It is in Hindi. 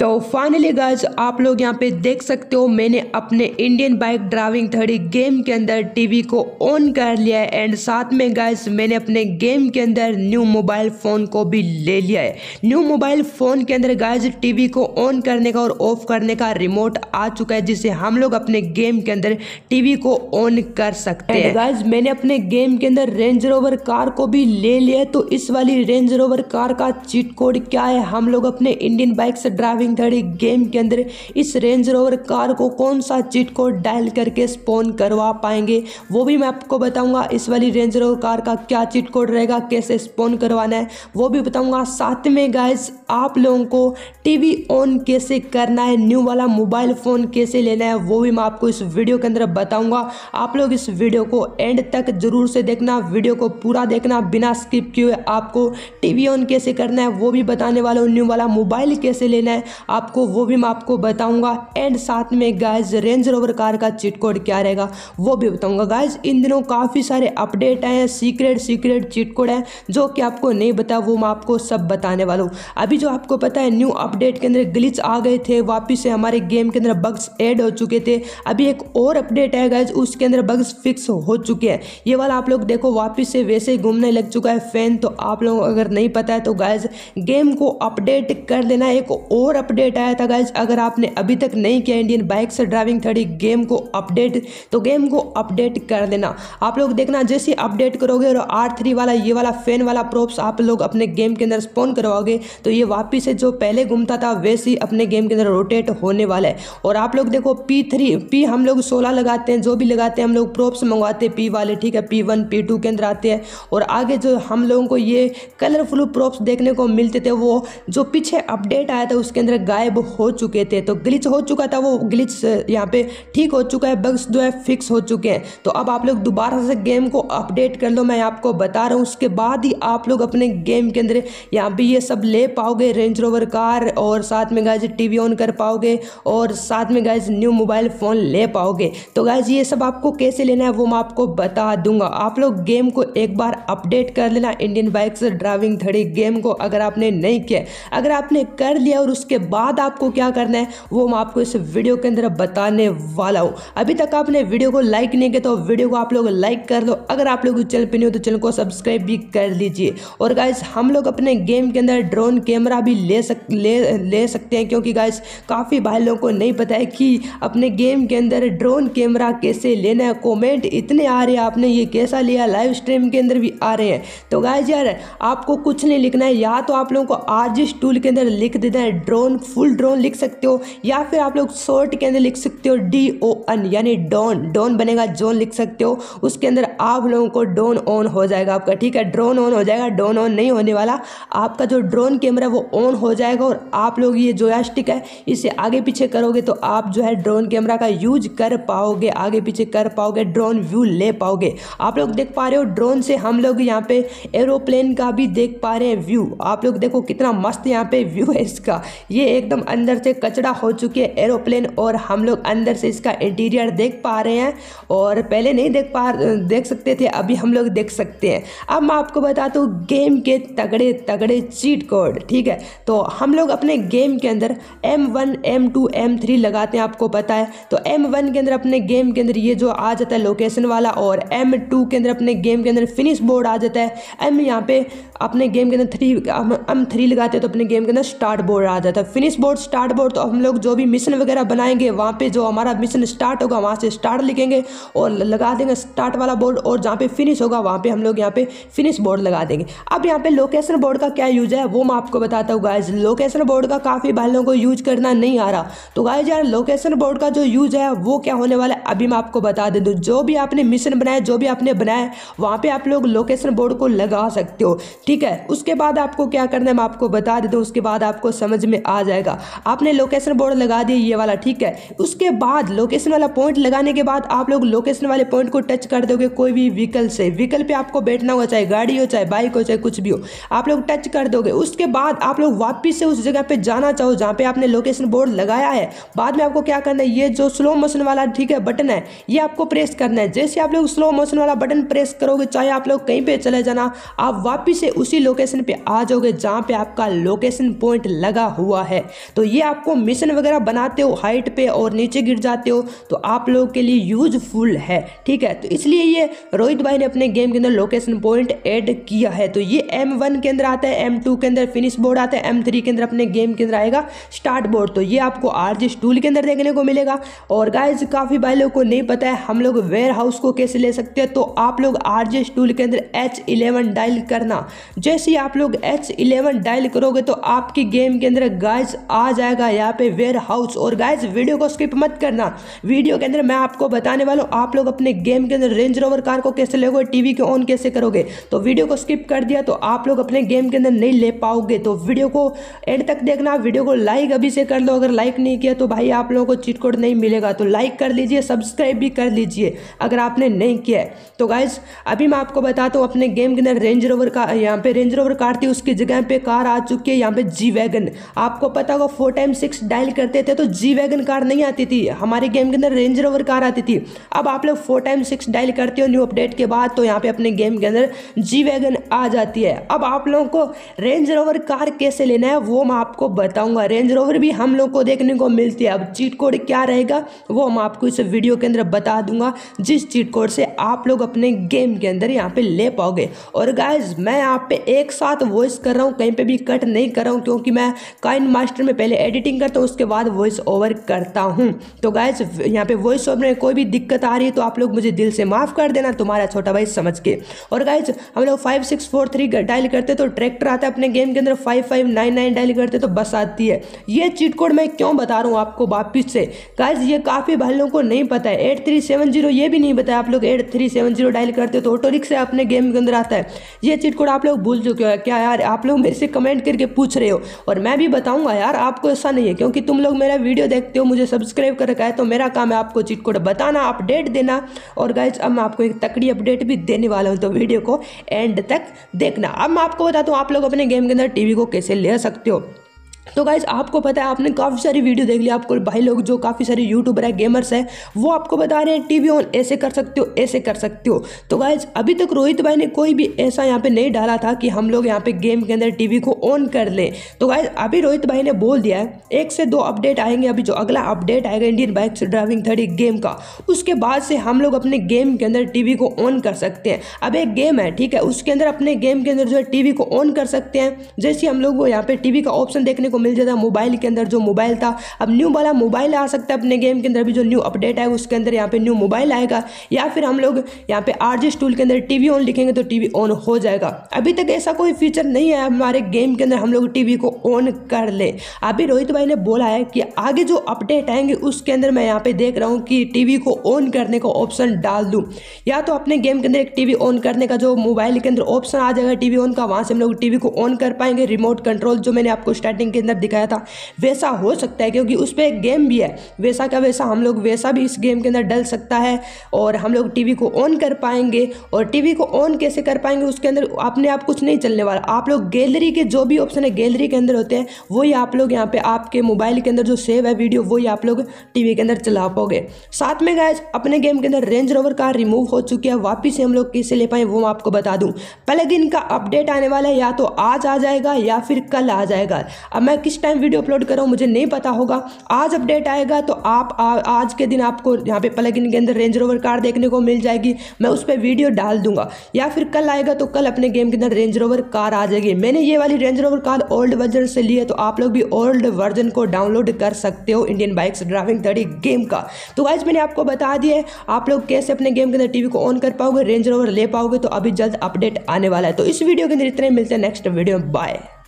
तो फाइनली गाइज आप लोग यहाँ पे देख सकते हो मैंने अपने इंडियन बाइक ड्राइविंग 30 गेम के अंदर टीवी को ऑन कर लिया है एंड साथ में गाइज मैंने अपने गेम के अंदर न्यू मोबाइल फ़ोन को भी ले लिया है। न्यू मोबाइल फ़ोन के अंदर गाइज टीवी को ऑन करने का और ऑफ करने का रिमोट आ चुका है जिससे हम लोग अपने गेम के अंदर टीवी को ऑन कर सकते हैं। गाइज मैंने अपने गेम के अंदर रेंज रोवर कार को भी ले लिया है। तो इस वाली रेंज रोवर कार का चीट कोड क्या है, हम लोग अपने इंडियन बाइक्स ड्राइविंग 30 गेम के अंदर इस रेंज रोवर कार को कौन सा चीट कोड डायल करके स्पॉन करवा पाएंगे वो भी मैं आपको बताऊंगा। इस वाली रेंज रोवर कार का क्या चीट कोड रहेगा, कैसे स्पॉन करवाना है वो भी बताऊंगा। साथ में गाइस आप लोगों को टीवी ऑन कैसे करना है, न्यू वाला मोबाइल फ़ोन कैसे लेना है वो भी मैं आपको इस वीडियो के अंदर बताऊंगा। आप लोग इस वीडियो को एंड तक जरूर से देखना, वीडियो को पूरा देखना बिना स्किप किए। आपको टीवी ऑन कैसे करना है वो भी बताने वाला हूँ, न्यू वाला मोबाइल कैसे लेना है आपको वो भी मैं आपको बताऊंगा। एंड साथ में गाइज रेंज रोवर कार का चीट कोड क्या रहेगा वो भी बताऊंगा। गाइज इन दिनों काफ़ी सारे अपडेट आए हैं, सीक्रेट चीट कोड है जो कि आपको नहीं पता वो मैं आपको सब बताने वाला हूँ। अभी जो आपको पता है न्यू अपडेट के अंदर ग्लिच आ गए थे, वापिस से हमारे गेम के अंदर बग्स ऐड हो चुके थे। अभी एक और अपडेट है गाइज उसके अंदर बग्स फिक्स हो चुके हैं। ये वाला आप लोग देखो वापिस से वैसे ही घूमने लग चुका है फैन। तो आप लोग अगर नहीं पता है तो गाइज गेम को अपडेट कर लेना। एक और अपडेट आया था गाइज, अगर आपने अभी तक नहीं किया इंडियन बाइक्स ड्राइविंग 30 गेम को अपडेट तो गेम को अपडेट कर लेना। आप लोग देखना जैसे अपडेट करोगे और R3 वाला ये वाला फैन वाला प्रॉप्स आप लोग अपने गेम के अंदर स्पॉन करवाओगे तो ये वापिस से जो पहले घूमता था वैसे ही अपने गेम के अंदर रोटेट होने वाला है। और आप लोग देखो P हम लोग 16 लगाते हैं, जो भी लगाते हैं हम लोग प्रॉप्स मंगवाते हैं P वाले, ठीक है, P1 P2 के अंदर आते हैं। और आगे जो हम लोगों को ये कलरफुल प्रॉप्स देखने को मिलते थे वो जो पीछे अपडेट आया था उसके अंदर गायब हो चुके थे। तो ग्लिच हो चुका था, वो ग्लिच यहाँ पे ठीक हो चुका है, बग्स जो है फिक्स हो चुके हैं। तो अब आप लोग दोबारा से गेम को अपडेट कर लो, मैं आपको बता रहा हूँ। उसके बाद ही आप लोग अपने गेम के अंदर यहाँ पे ये सब ले पाओगे, रेंज रोवर कार, और साथ में गाइज टीवी ऑन कर पाओगे और साथ में गाइज न्यू मोबाइल फ़ोन ले पाओगे। तो गाइज ये सब आपको कैसे लेना है वो मैं आपको बता दूंगा। आप लोग गेम को एक बार अपडेट कर लेना, इंडियन बाइक्स ड्राइविंग 30 गेम को अगर आपने नहीं किया। अगर आपने कर लिया और उसके बाद आपको क्या करना है वो मैं आपको इस वीडियो के अंदर बताने वाला हूँ। अभी तक आपने वीडियो को लाइक नहीं किया तो वीडियो को आप लोग लाइक कर दो। अगर आप लोग चैनल पे नहीं हो तो चैनल को सब्सक्राइब भी कर लीजिए। और गाइस हम लोग अपने गेम के अंदर ड्रोन कैमरा भी ले सकते हैं, क्योंकि गाइस काफ़ी भाई लोगों को नहीं पता है कि अपने गेम के अंदर ड्रोन कैमरा कैसे लेना है। कॉमेंट इतने आ रहे हैं आपने ये कैसा लिया, लाइव स्ट्रीम के अंदर भी आ रहे हैं। तो गाइस यार आपको कुछ नहीं लिखना है, या तो आप लोगों को आरजिस टूल के अंदर लिख देना है ड्रोन, फुल ड्रोन लिख सकते हो, या फिर आप लोग शॉर्ट के अंदर लिख सकते हो DON यानी डॉन बनेगा, जोन लिख सकते हो। उसके अंदर आप लोगों को ड्रोन ऑन हो जाएगा आपका, ठीक है, ड्रोन ऑन हो जाएगा। ड्रोन ऑन नहीं होने वाला, आपका जो ड्रोन कैमरा वो ऑन हो जाएगा और आप लोग ये जोयस्टिक है इसे आगे पीछे करोगे तो आप जो है ड्रोन कैमरा का यूज कर पाओगे, आगे पीछे कर पाओगे, ड्रोन व्यू ले पाओगे। आप लोग देख पा रहे हो ड्रोन से हम लोग यहाँ पे एरोप्लेन का भी देख पा रहे हैं व्यू। आप लोग देखो कितना मस्त यहाँ पे व्यू है इसका, ये एकदम अंदर से कचड़ा हो चुकी है एरोप्लेन और हम लोग अंदर से इसका इंटीरियर देख पा रहे हैं। और पहले नहीं देख सकते थे, अभी हम लोग देख सकते हैं। अब मैं आपको बताता हूँ गेम के तगड़े चीट कोड, ठीक है। तो हम लोग अपने गेम के अंदर M1 M2 M3 लगाते हैं, आपको पता है। तो M1 के अंदर अपने गेम के अंदर ये जो आ जाता है लोकेशन वाला, और M2 के अंदर अपने गेम के अंदर फिनिश बोर्ड आ जाता है। M यहाँ पे अपने गेम के अंदर हम 3 लगाते हैं तो अपने गेम के अंदर स्टार्ट बोर्ड आ जाता है। फिनिश बोर्ड, स्टार्ट बोर्ड, तो हम लोग जो भी मिशन वगैरह बनाएंगे वहाँ पे जो हमारा मिशन स्टार्ट होगा वहाँ से स्टार्ट लिखेंगे और लगा देंगे स्टार्ट वाला बोर्ड, और जहाँ पे फिनिश होगा वहाँ पे हम लोग यहाँ पे फिनिश बोर्ड लगा देंगे। अब यहाँ पे लोकेशन बोर्ड का क्या यूज है वो मैं आपको बताता हूँ गाइज। लोकेशन बोर्ड का काफ़ी भाई लोगों को यूज करना नहीं आ रहा, तो गाइज यार लोकेशन बोर्ड का जो यूज है वो क्या होने वाला है अभी मैं आपको बता दे दूँ। जो भी आपने मिशन बनाया, जो भी आपने बनाया वहाँ पे आप लोग लोकेशन बोर्ड को लगा सकते हो, ठीक है। उसके बाद आपको क्या करना है मैं आपको बता देता हूँ, उसके बाद आपको समझ में आ जाएगा। आपने लोकेशन बोर्ड लगा दिया ये वाला, ठीक है। उसके बाद लोकेशन वाला पॉइंट लगाने के बाद आप लोग लोकेशन वाले पॉइंट को टच कर दोगे कोई भी व्हीकल से। व्हीकल पे आपको बैठना हो, चाहे गाड़ी हो, चाहे बाइक हो, चाहे कुछ भी हो, आप लोग टच कर दोगे। उसके बाद आप लोग वापिस से उस जगह पे जाना चाहो जहाँ पे आपने लोकेशन बोर्ड लगाया है। बाद में आपको क्या करना है, ये जो स्लो मोशन वाला, ठीक है, बटन है ये आपको प्रेस करना है। जैसे आप लोग स्लो मोशन वाला बटन प्रेस करोगे, चाहे आप लोग कहीं पे चले जाना, आप वापिस से उसी लोकेशन पे आ जाओगे जहाँ पे आपका लोकेशन पॉइंट लगा हुआ है। तो ये आपको मिशन वगैरह बनाते हो हाइट पे और नीचे गिर जाते हो तो आप लोगों के लिए यूजफुल है, ठीक है। तो इसलिए ये रोहित भाई ने अपने गेम के अंदर लोकेशन पॉइंट ऐड किया है। तो ये M1 के अंदर आता है, M2 के अंदर फिनिश बोर्ड आता है, M3 के अंदर अपने गेम के अंदर आएगा स्टार्ट बोर्ड। तो ये आपको RGS टूल के अंदर देखने को मिलेगा। और गाइज काफ़ी भाई लोगों को नहीं पता है हम लोग वेयर हाउस को कैसे ले सकते हैं। तो आप लोग RGS टूल के अंदर H11 डायल करना। जैसे ही आप लोग H11 डायल करोगे तो आपकी गेम के अंदर गाइज आ जाएगा यहाँ पे वेयर हाउस। और गाइज वीडियो को स्किप मत करना, वीडियो के अंदर मैं आपको बताने वाला हूँ आप लोग अपने गेम के अंदर रेंज रोवर कार को कैसे लोगे, टीवी को ऑन कैसे करोगे। तो वीडियो को स्किप कर दिया तो आप लोग अपने गेम के अंदर नहीं ले पाओगे। तो वीडियो को एंड तक देखना, वीडियो को लाइक अभी से कर लो, अगर लाइक नहीं किया तो भाई आप लोगों को चीट कोड नहीं मिलेगा। तो लाइक कर लीजिए, सब्सक्राइब भी कर लीजिए अगर आपने नहीं किया है। तो गाइज अभी मैं आपको बताता हूँ अपने गेम के अंदर रेंज रोवर का, यहाँ पे रेंज रोवर कार थी उसकी जगह पे कार आ चुकी है यहाँ पे जी वैगन। आपको पता होगा 4x6 डायल करते थे तो जी वैगन कार नहीं आती थी, हमारे गेम के अंदर रेंज रोवर कार आती थी। अब आप लोग 4x6 डायल करते हो न्यू अपडेट के बाद तो यहाँ पे अपने गेम के अंदर जी वैगन आ जाती है। अब आप लोगों को रेंज रोवर कार कैसे लेना है वो मैं आपको बताऊंगा। रेंज रोवर भी हम लोग को देखने को मिलती है। अब चीट कोड क्या रहेगा वो मैं आपको इस वीडियो के अंदर बता दूंगा, जिस चीट कोड से आप लोग अपने गेम के अंदर यहाँ पे ले पाओगे। और गाइज मैं यहाँ पे एक साथ वॉइस कर रहा हूँ, कहीं पे भी कट नहीं कर रहा हूँ क्योंकि मैं काइन मास्टर में पहले एडिटिंग करता हूँ उसके बाद वॉइस ओवर करता हूँ। तो गाइज यहाँ पे वॉइस ओवर में कोई भी दिक्कत आ रही है तो आप लोग मुझे दिल से माफ कर देना, तुम्हारा छोटा भाई समझ के। और गाइज हम लोग 5643 डायल करते तो ट्रैक्टर आता है अपने गेम के अंदर, 5599 डायल करते तो बस आती है। ये चीट कोड मैं क्यों बता रहा हूँ आपको वापिस से गाइज, ये काफ़ी भाई लोगों को नहीं पता है। 8370 ये भी नहीं बताया आप लोग 8370 डायल करते हो तो ऑटो रिक्शा अपने गेम के अंदर आता है। ये चीट कोड आप लोग भूल चुके हो क्या यार, आप लोग मेरे से कमेंट करके पूछ रहे हो और मैं भी बताऊंगा यार आपको, ऐसा नहीं है क्योंकि तुम लोग मेरा वीडियो देखते हो, मुझे सब्सक्राइब कर रखा है तो मेरा काम है आपको चीट कोड बताना, अपडेट देना। और गाइज अब मैं आपको एक तकड़ी अपडेट भी देने वाला हूँ तो वीडियो को एंड तक देखना। अब मैं आपको बताता हूँ आप लोग अपने गेम के अंदर टीवी को कैसे ले सकते हो। तो गाइज आपको पता है आपने काफ़ी सारी वीडियो देख लिया, आपको भाई लोग जो काफ़ी सारे यूट्यूबर है गेमर्स है वो आपको बता रहे हैं टीवी ऑन ऐसे कर सकते हो ऐसे कर सकते हो। तो गाइज अभी तक रोहित भाई ने कोई भी ऐसा यहाँ पे नहीं डाला था कि हम लोग यहाँ पे गेम के अंदर टीवी को ऑन कर लें। तो गाइज अभी रोहित भाई ने बोल दिया है 1 से 2 अपडेट आएंगे, अभी जो अगला अपडेट आएगा इंडियन बाइक्स ड्राइविंग 30 गेम का, उसके बाद से हम लोग अपने गेम के अंदर टीवी को ऑन कर सकते हैं। अब एक गेम है ठीक है, उसके अंदर अपने गेम के अंदर जो है टीवी को ऑन कर सकते हैं। जैसे हम लोग को यहाँ पे टीवी का ऑप्शन देखने को मिल जाता है मोबाइल के अंदर, जो मोबाइल था अब न्यू वाला मोबाइल आ सकता है अपने गेम के अंदर भी, जो न्यू अपडेट है उसके अंदर यहाँ पे न्यू मोबाइल आएगा। या फिर हम लोग यहाँ पे RGS टूल के अंदर टीवी ऑन लिखेंगे तो टीवी ऑन हो जाएगा। अभी तक ऐसा कोई फीचर नहीं है हमारे गेम के अंदर हम लोग टीवी को ऑन कर ले। अभी रोहित भाई ने बोला है कि आगे जो अपडेट आएंगे उसके अंदर मैं यहाँ पे देख रहा हूँ कि टीवी को ऑन करने का ऑप्शन डाल दूँ, या तो अपने गेम के अंदर एक टीवी ऑन करने का जो मोबाइल के अंदर ऑप्शन आ जाएगा टीवी ऑन का, वहाँ से हम लोग टीवी को ऑन कर पाएंगे। रिमोट कंट्रोल जो मैंने आपको स्टार्टिंग के अंदर दिखाया था वैसा हो सकता है क्योंकि उस पर एक गेम भी है, वैसा का वैसा हम लोग वैसा भी इस गेम के अंदर डल सकता है और हम लोग टीवी को ऑन कर पाएंगे। और टीवी को ऑन कैसे कर पाएंगे उसके अंदर अपने आप कुछ नहीं चलने वाला, आप लोग गैलरी के जो भी ऑप्शन है गैलरी के अंदर होते हैं वही आप लोग यहाँ पे आपके मोबाइल के अंदर जो सेव है वीडियो वही आप लोग टीवी के अंदर चला पाओगे। साथ में गाइस अपने गेम के अंदर रेंज रोवर कार रिमूव हो चुकी है, वापिस से हम लोग कैसे ले पाए वो मैं आपको बता दूं। प्लगइन का अपडेट आने वाला है, या तो आज आ जाएगा या फिर कल आ जाएगा। अब मैं किस टाइम वीडियो अपलोड कर रहा हूँ मुझे नहीं पता होगा, आज अपडेट आएगा तो आप आज के दिन आपको यहाँ पे प्लगइन के अंदर रेंज रोवर कार देखने को मिल जाएगी, मैं उस पर वीडियो डाल दूंगा। या फिर कल आएगा तो कल अपने गेम के अंदर रेंज रोवर कार आ जाएगी। मैंने ये वाली Range Rover car old version से ली है तो आप लोग भी ओल्ड वर्जन को डाउनलोड कर सकते हो इंडियन बाइक्स ड्राइविंग 30 गेम का। तो गाइस मैंने आपको बता दिया है आप लोग कैसे अपने गेम के अंदर टीवी को ऑन कर पाओगे, रेंज रोवर ले पाओगे, तो अभी जल्द अपडेट आने वाला है। तो इस वीडियो के अंदर इतने, मिलते हैं नेक्स्ट वीडियो में, बाय।